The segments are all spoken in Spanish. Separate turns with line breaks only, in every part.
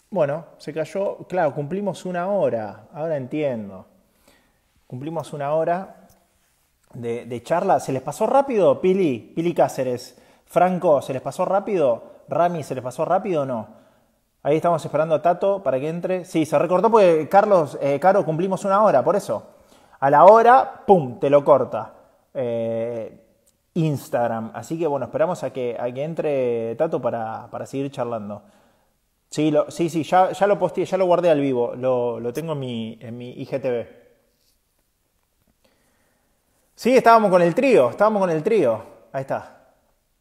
Bueno, se cayó. Claro, cumplimos una hora. Ahora entiendo. Cumplimos una hora de charla. ¿Se les pasó rápido, Pili? Pili Cáceres. Franco, ¿se les pasó rápido? Rami, ¿se les pasó rápido o no? Ahí estamos esperando a Tato para que entre. Sí, se recortó porque Carlos, Caro, cumplimos una hora, por eso. A la hora, ¡pum!, te lo corta. Instagram. Así que bueno, esperamos a que entre Tato para seguir charlando. Sí, sí, ya lo posteé, ya lo guardé al vivo. Lo tengo en mi IGTV. Sí, estábamos con el trío. Ahí está.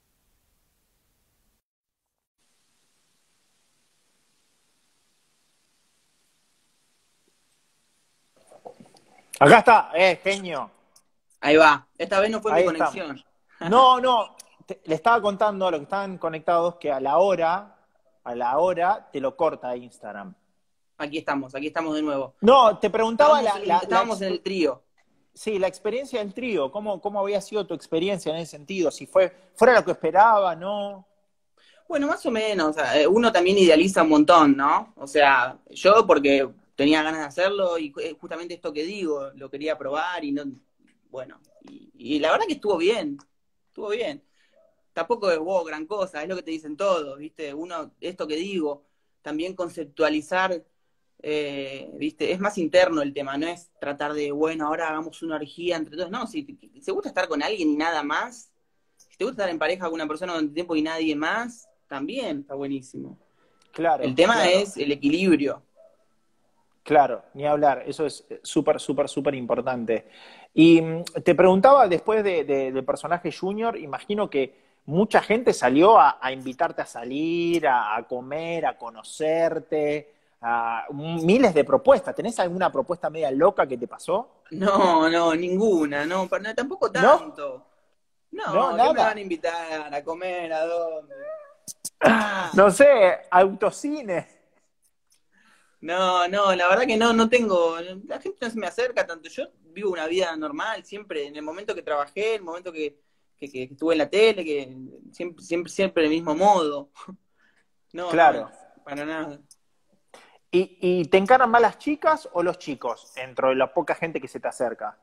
Acá está, genio.
Ahí va. Esta vez no fue mi
Ahí estamos.
conexión.
No, no, le estaba contando a los que estaban conectados que a la hora te lo corta Instagram.
Aquí estamos de nuevo.
No, te preguntaba
Estábamos en el trío.
sí, la experiencia del trío, ¿cómo había sido tu experiencia en ese sentido? Si fuera lo que esperaba, ¿no?
Bueno, más o menos. Uno también idealiza un montón, ¿no? O sea, yo porque tenía ganas de hacerlo y justamente esto que digo, lo quería probar y no, bueno, y la verdad que estuvo bien, estuvo bien. Tampoco es wow, gran cosa, es lo que te dicen todos, ¿viste? Uno, esto que digo, también conceptualizar, ¿viste? Es más interno el tema, no es tratar de, bueno, ahora hagamos una orgía entre todos. No, si te gusta estar con alguien y nada más, si te gusta estar en pareja con una persona durante tiempo y nadie más, también está buenísimo. El
Claro,
tema
claro,
es el equilibrio.
claro, ni hablar, eso es súper, súper, súper importante. Y te preguntaba, después del personaje Junior, imagino que mucha gente salió a invitarte a salir, a comer, a conocerte, miles de propuestas. ¿Tenés alguna propuesta media loca que te pasó?
No, no, ninguna, no, tampoco
¿No?
tanto.
¿No?
No, ¿qué me van a
¿Nada?
invitar? ¿A comer? ¿A dónde?
No sé, autocine.
No, no, la verdad que no, no tengo, la gente no se me acerca tanto. Yo vivo una vida normal, siempre, en el momento que trabajé, el momento que estuve en la tele, que siempre, siempre, siempre el mismo modo. No, no,
Claro.
para nada.
¿Y te encaran más las chicas o los chicos dentro de la poca gente que se te acerca?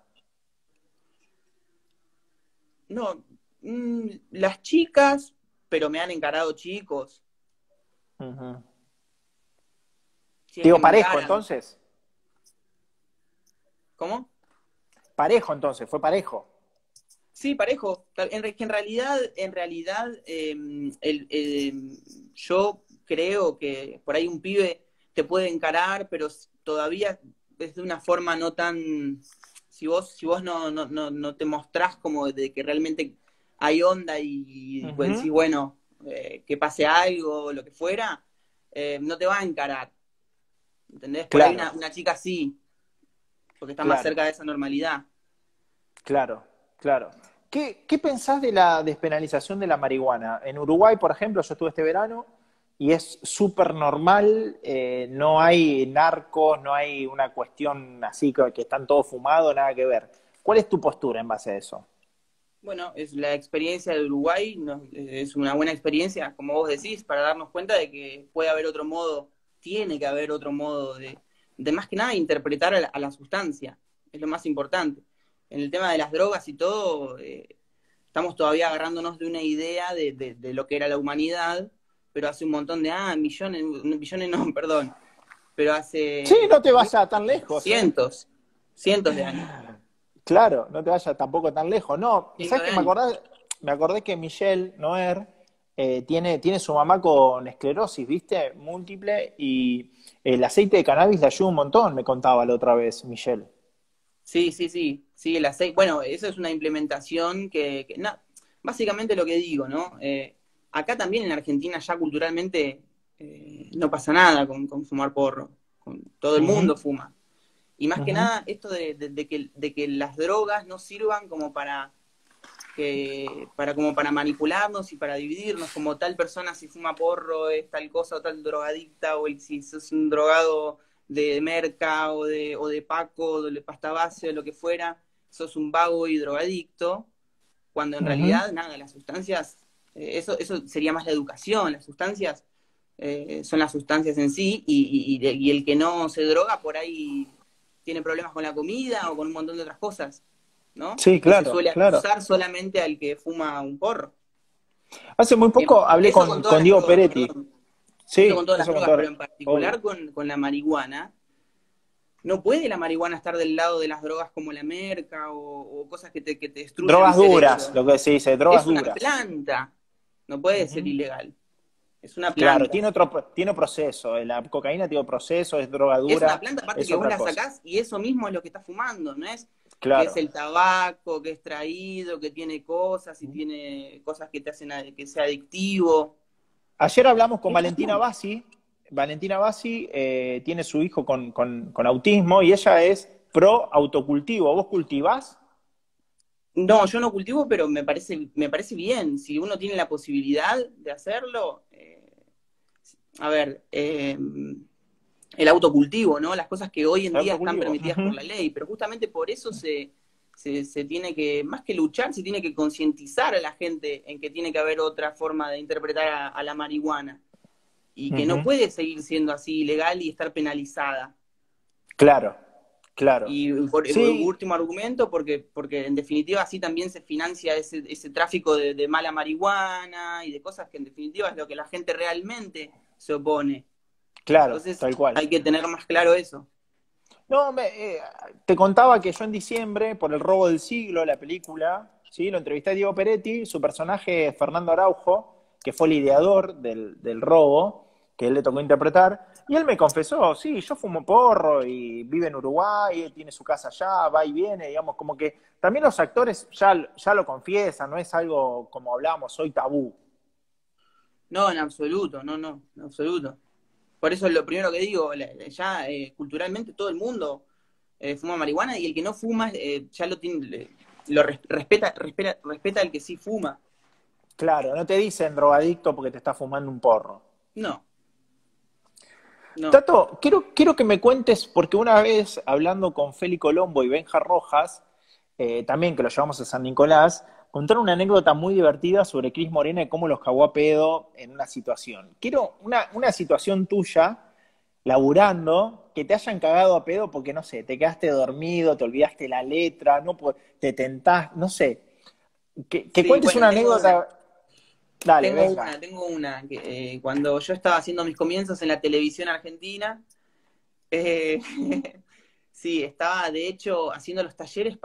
No, las chicas, pero me han encarado chicos.
Ujú.
Si es que
Digo,
me
parejo
encaran.
entonces.
¿Cómo?
Parejo entonces, fue parejo.
Sí, parejo. Que en realidad, yo creo que por ahí un pibe te puede encarar, pero todavía es de una forma no tan. Si vos no te mostrás como de que realmente hay onda y pues
Ujú.
decís, bueno, que pase algo, lo que fuera, no te va a encarar. ¿Entendés? Por ahí
Claro,
una chica sí, porque está más
claro,
cerca de esa normalidad.
claro, claro. ¿Qué pensás de la despenalización de la marihuana? En Uruguay, por ejemplo, yo estuve este verano y es súper normal, no hay narcos, no hay una cuestión así que están todos fumados, nada que ver. ¿Cuál es tu postura en base a eso?
Bueno, es la experiencia de Uruguay, es una buena experiencia, como vos decís, para darnos cuenta de que puede haber otro modo, tiene que haber otro modo de más que nada interpretar a la sustancia, es lo más importante. En el tema de las drogas y todo, estamos todavía agarrándonos de una idea de lo que era la humanidad, pero hace un montón de, millones no, perdón, pero
Sí,
hace
no te vayas tan lejos, ¿eh?
cientos, cientos de años,
Claro, no te vayas tampoco tan lejos. No,
cientos
¿sabes
de
qué?
años.
Me acordé que Michelle Noer tiene su mamá con esclerosis, ¿viste? Múltiple, y el aceite de cannabis le ayuda un montón, me contaba la otra vez Michelle.
Sí, sí, sí, sí, el aceite. Bueno, eso es una implementación no, básicamente lo que digo, ¿no? Acá también en Argentina ya culturalmente no pasa nada con fumar porro, todo el
Ujú,
mundo fuma. Y más que
ujú,
nada esto de que las drogas no sirvan como como para manipularnos y para dividirnos, como tal persona si fuma porro es tal cosa o tal drogadicta, o si sos un drogado de merca o de Paco, o de pasta base o lo que fuera, sos un vago y drogadicto, cuando en
ujú.
realidad, nada, las sustancias, eso sería más la educación, las sustancias son las sustancias en sí, y el que no se droga por ahí tiene problemas con la comida o con un montón de otras cosas, ¿no?
Sí,
No se
claro,
suele
claro.
acusar solamente al que fuma un porro.
Hace muy
Bien,
poco hablé
eso con todas
con
las
Diego
drogas,
Peretti.
perdón. Eso con
Sí,
todas las
eso con
drogas, pero
todo.
en
Obvio.
particular con la marihuana. No puede la marihuana estar del lado de las drogas como la merca o cosas que te destruyen el
Drogas duras,
cerebro.
lo que se dice, drogas
Es una
duras.
planta, no puede ser
Ujú.
ilegal. Es una
Claro,
planta.
tiene proceso. La cocaína tiene proceso, es droga
Es una
dura,
planta, aparte
es
que vos
otra
la
cosa.
sacás y eso mismo es lo que estás fumando, ¿no es que es
Claro.
el tabaco, que es traído, que tiene cosas y tiene cosas que te hacen que sea adictivo?
Ayer hablamos con
Es la
Valentina
planta.
Bassi. Valentina Bassi tiene su hijo con autismo y ella es pro autocultivo. ¿Vos cultivás?
No, yo no cultivo, pero me parece bien. Si uno tiene la posibilidad de hacerlo, a ver, el autocultivo, ¿no? Las cosas que hoy en
¿El
día están
autocultivo?
permitidas por
Ujú,
la ley, pero justamente por eso se tiene que, más que luchar, se tiene que concientizar a la gente en que tiene que haber otra forma de interpretar a la marihuana y que no
ujú.
puede seguir siendo así ilegal y estar penalizada.
Claro, claro.
Y por
Sí,
último argumento, porque en definitiva así también se financia ese tráfico de mala marihuana y de cosas que en definitiva es lo que la gente realmente se opone.
claro,
Entonces
tal cual.
hay que tener más claro eso.
No, te contaba que yo en diciembre, por El robo del siglo, la película, ¿sí? Lo entrevisté a Diego Peretti, su personaje es Fernando Araujo, que fue el ideador del robo, que él le tocó interpretar, y él me confesó, sí, yo fumo porro y vive en Uruguay, tiene su casa allá, va y viene, digamos, como que también los actores ya lo confiesan, no es algo como hablábamos hoy tabú.
No, en absoluto, no, no, en absoluto. Por eso lo primero que digo, ya culturalmente todo el mundo fuma marihuana y el que no fuma ya lo tiene, respeta al que sí fuma.
Claro, no te dicen drogadicto porque te está fumando un porro.
No, no.
Tato, quiero que me cuentes, porque una vez hablando con Feli Colombo y Benja Rojas, también que lo llevamos a San Nicolás, contaron una anécdota muy divertida sobre Cris Morena y cómo los cagó a pedo en una situación. Quiero una situación tuya, laburando, que te hayan cagado a pedo porque, no sé, te quedaste dormido, te olvidaste la letra, no, te tentás, no sé. Que
Sí,
cuentes
bueno,
una anécdota. Dale, venga.
tengo una, que cuando yo estaba haciendo mis comienzos en la televisión argentina, eh, sí, estaba de hecho haciendo los talleres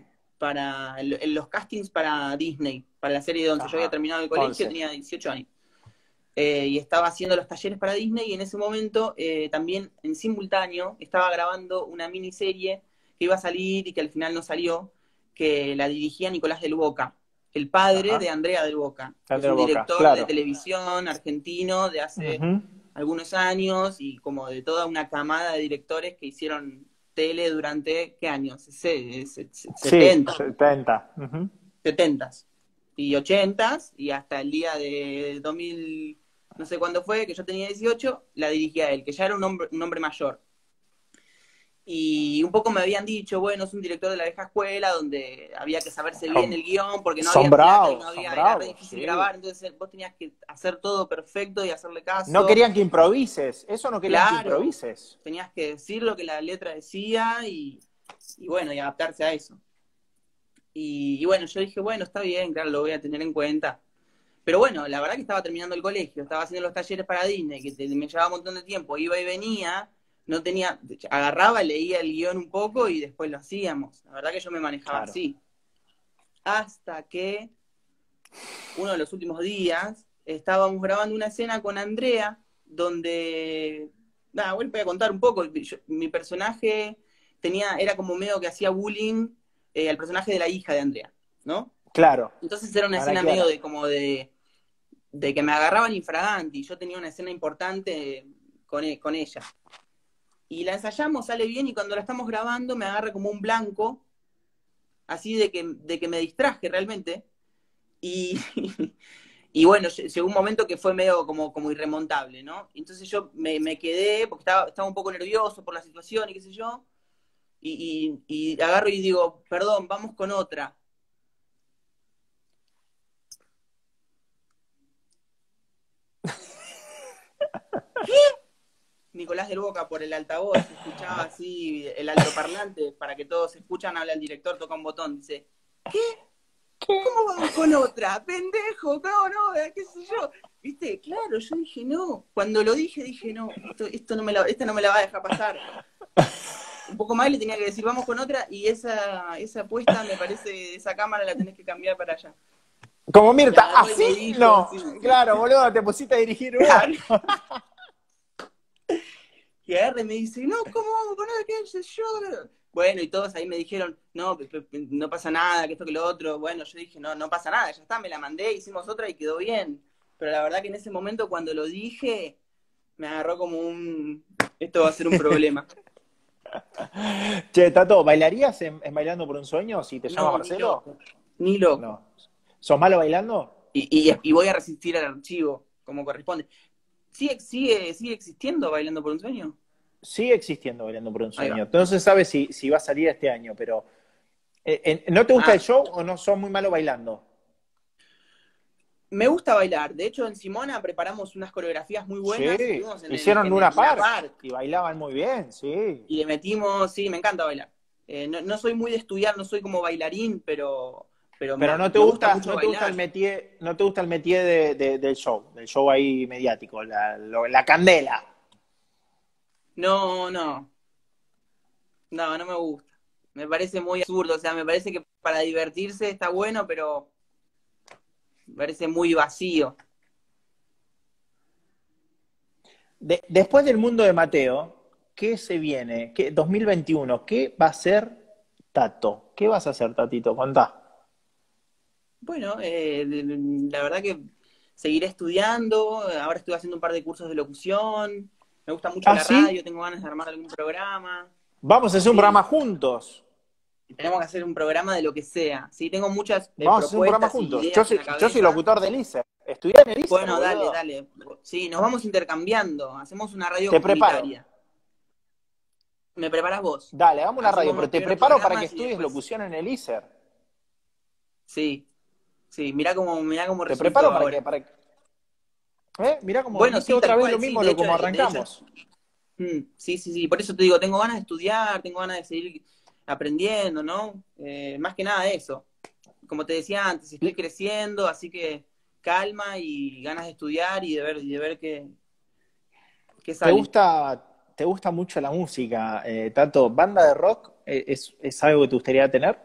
en los castings para Disney, para la serie de 11. Yo había
Ajá,
terminado el colegio,
11.
tenía 18 años. Y estaba haciendo los talleres para Disney y en ese momento también en simultáneo estaba grabando una miniserie que iba a salir y que al final no salió, que la dirigía Nicolás del Boca, el padre de
Ajá.
Andrea del Boca, que es
Sandra
un
Boca,
director de
claro.
televisión argentino de hace
Ujú.
algunos años y como de toda una camada de directores que hicieron tele durante, ¿qué años?
Sí,
70,
70. Ujú.
70 y 80 y hasta el día de 2000, no sé cuándo fue, que yo tenía 18, la dirigía él, que ya era un hombre mayor. Y un poco me habían dicho, bueno, es un director de la vieja escuela donde había que saberse bien
Son,
el guión porque no
son
había plata y no
son
había, era re
bravos,
difícil
sí.
grabar, entonces vos tenías que hacer todo perfecto y hacerle
No
caso.
querían que improvises, eso no querían que
Claro,
improvises.
tenías que decir lo que la letra decía y bueno, y adaptarse a eso. Y bueno, yo dije, bueno, está bien, claro, lo voy a tener en cuenta. Pero bueno, la verdad que estaba terminando el colegio, estaba haciendo los talleres para Disney, me llevaba un montón de tiempo, iba y venía, no tenía, agarraba, leía el guión un poco y después lo hacíamos. La verdad que yo me manejaba
Claro.
así. Hasta que uno de los últimos días estábamos grabando una escena con Andrea, donde, nada, bueno, voy a contar un poco, mi personaje era como medio que hacía bullying al personaje de la hija de Andrea, ¿no?
Claro.
Entonces era una
¿Para
escena
qué
medio
era?
de que me agarraban infraganti, yo tenía una escena importante con ella. Y la ensayamos, sale bien, y cuando la estamos grabando me agarra como un blanco, así de que me distraje realmente. Y, y bueno, llegó un momento que fue medio como irremontable, ¿no? Entonces yo me quedé, porque estaba un poco nervioso por la situación y qué sé yo, y agarro y digo, perdón, vamos con otra. Nicolás del Boca por el altavoz, se escuchaba así el altoparlante, para que todos escuchan, habla el director, toca un botón, dice, ¿qué? ¿Cómo vamos con otra? Pendejo, no, no, qué sé yo. ¿Viste? Claro, yo dije, no. Cuando lo dije, no, esto no me la, esta no me la va a dejar pasar. Un poco más le tenía que decir, vamos con otra, y esa apuesta, me parece, esa cámara la tenés que cambiar para allá.
Como
Y
Mirta,
agarró y me
¿así?
dijo,
No.
sí.
Claro, boludo, te pusiste a dirigir vos.
Claro. Y agarra y me dice, no, ¿cómo vamos con otra? ¿Qué sé yo? Bueno, y todos ahí me dijeron, no, no pasa nada, que esto que lo otro. Bueno, yo dije, no, no pasa nada, ya está, me la mandé, hicimos otra y quedó bien. Pero la verdad que en ese momento cuando lo dije, me agarró como esto va a ser un problema.
Che, Tato, ¿bailarías en Bailando por un Sueño si te llama
No, ni
Marcelo?
loco, ni loco.
No. ¿Sos malo bailando?
Y voy a resistir al archivo, como corresponde. ¿Sigue existiendo Bailando por un Sueño?
Sigue existiendo Bailando por un
Ahí
Sueño.
va.
Entonces no se sabe si va a salir este año, pero ¿no te gusta el
Ah,
show o no sos muy malo bailando?
me gusta bailar. De hecho, en Simona preparamos unas coreografías muy buenas.
Sí,
Estuvimos
hicieron
en
Luna
el Luna
Park
Park
y bailaban muy bien, sí.
y le metimos, sí, me encanta bailar. No, no soy muy de estudiar, no soy como bailarín, pero
Pero
me gusta mucho
no te gusta el
bailar.
métier, no te gusta el métier del show ahí mediático, la candela.
No, no, no, no me gusta. Me parece muy absurdo, o sea, me parece que para divertirse está bueno, pero me parece muy vacío.
Después del mundo de Mateo, ¿qué se viene? 2021, ¿qué va a ser Tato? ¿Qué vas a hacer, Tatito? Contá.
Bueno, la verdad que seguiré estudiando, ahora estoy haciendo un par de cursos de locución, me gusta mucho
¿Ah,
la
sí?
radio, tengo ganas de armar algún programa.
Vamos a hacer un programa
Sí,
juntos.
tenemos que hacer un programa de lo que sea. Sí, tengo muchas
Vamos a hacer un programa
propuestas y
juntos.
ideas en la
Yo soy
cabeza.
locutor del ISER. Estudié en el ISER,
Bueno, dale,
boludo.
dale. Sí, nos vamos intercambiando. Hacemos una radio
Te preparo.
comunitaria. Me preparas vos.
Dale, hagamos una radio,
Hacemos
pero
los
te
primeros
preparo para que
programas y
estudies
después.
locución en el ISER.
Sí, sí, mirá cómo
Te preparo
resultó ahora.
Mirá como,
Bueno,
viste
sí,
otra
tal
vez lo
cual, sí.
mismo, como
De hecho,
arrancamos.
sí, sí, sí. Por eso te digo, tengo ganas de estudiar, tengo ganas de seguir aprendiendo, ¿no? Más que nada eso. Como te decía antes, estoy creciendo, así que calma y ganas de estudiar y de ver qué
¿Te
sale.
gusta, te gusta mucho la música, Tato? ¿Banda de rock es algo que te gustaría tener?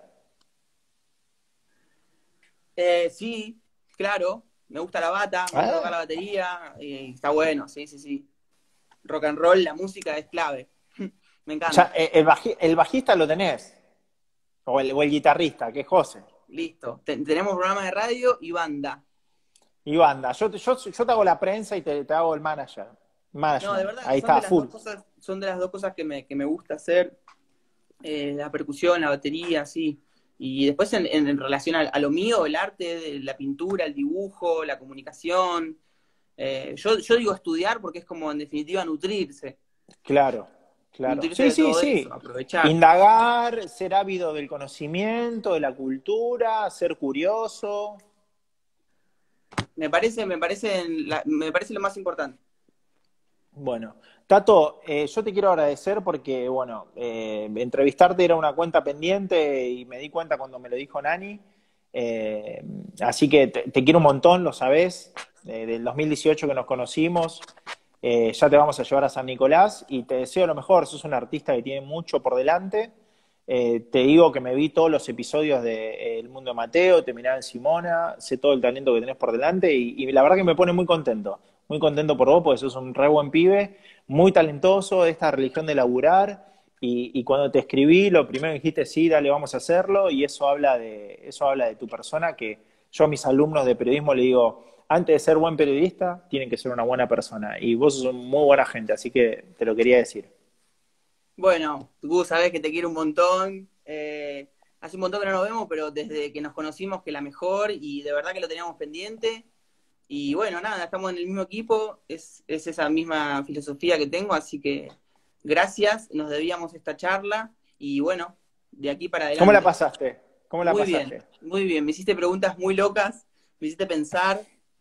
Sí, claro, me gusta la bata, me gusta tocar
Ah,
la batería, y está bueno, sí, sí, sí. Rock and roll, la música es clave. Me
ya,
encanta.
el bajista lo tenés, o el guitarrista, que es José.
Listo. Tenemos programa de radio y banda.
Y banda, yo te hago la prensa y te hago el
No, de
management.
verdad que
Ahí está, full.
son de las dos cosas que me gusta hacer. La percusión, la batería, sí. Y después en relación a lo mío, el arte, la pintura, el dibujo, la comunicación. Yo digo estudiar porque es como en definitiva nutrirse.
Claro, claro.
Nutrirse
Sí,
de
sí,
todo eso,
sí.
aprovechar.
Indagar, ser ávido del conocimiento, de la cultura, ser curioso.
Me parece lo más importante.
Bueno, Tato, yo te quiero agradecer porque, bueno, entrevistarte era una cuenta pendiente y me di cuenta cuando me lo dijo Nani. Eh, Así que te quiero un montón, lo sabés, del 2018 que nos conocimos. Ya te vamos a llevar a San Nicolás y te deseo lo mejor. Sos un artista que tiene mucho por delante. Te digo que me vi todos los episodios de El Mundo de Mateo, te miraba en Simona, sé todo el talento que tenés por delante y la verdad que me pone muy contento por vos porque sos un re buen pibe, muy talentoso de esta religión de laburar y cuando te escribí lo primero que dijiste sí, dale, vamos a hacerlo y eso habla de tu persona que yo a mis alumnos de periodismo le digo, antes de ser buen periodista, tienen que ser una buena persona y vos sos muy buena gente, así que te lo quería decir.
Bueno, Gus, sabés que te quiero un montón. Hace un montón que no nos vemos, pero desde que nos conocimos que la mejor y de verdad que lo teníamos pendiente. Y bueno, nada, estamos en el mismo equipo, es esa misma filosofía que tengo, así que gracias, nos debíamos esta charla y bueno, de aquí para
¿Cómo la
adelante.
pasaste? ¿Cómo la pasaste?
Muy bien, me hiciste preguntas muy locas, me hiciste pensar,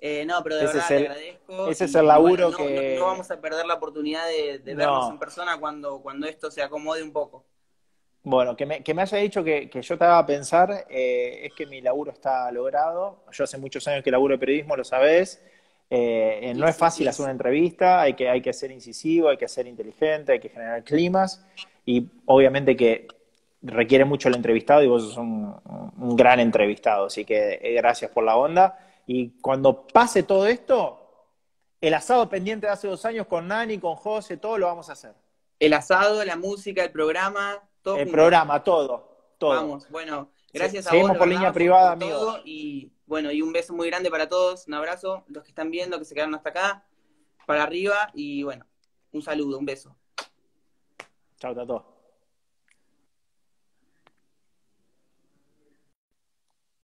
No, pero de
Ese
verdad
es
te
el,
agradezco
ese es el
y bueno,
laburo
no
que...
vamos a perder la oportunidad de vernos en
No.
persona cuando esto se acomode un poco.
Bueno, que me haya dicho que yo te haga pensar, es que mi laburo está logrado. Yo hace muchos años que laburo de periodismo, lo sabés. No
Sí,
es
sí,
fácil
sí.
hacer una entrevista, hay que ser incisivo, hay que ser inteligente, hay que generar climas y obviamente que requiere mucho el entrevistado y vos sos un gran entrevistado, así que gracias por la onda. Y cuando pase todo esto, el asado pendiente de hace 2 años con Nani, con José, todo lo vamos a hacer.
El asado, la música, el programa, todo
El
junto.
programa, todo, todo.
Vamos, bueno, gracias a vos
Seguimos
de
por línea
verdad
privada,
por
amigo.
todo y bueno, y un beso muy grande para todos, un abrazo, los que están viendo, que se quedaron hasta acá, para arriba y bueno, un saludo, un beso.
Chao, Tato.